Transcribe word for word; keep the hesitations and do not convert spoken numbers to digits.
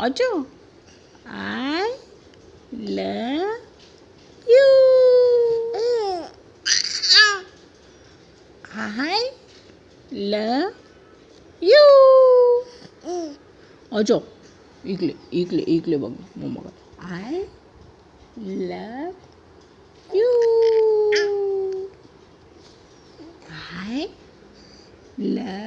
अजो I love you I love you Ajo इकले इकले इकले बघ मम्मा आई love you. I love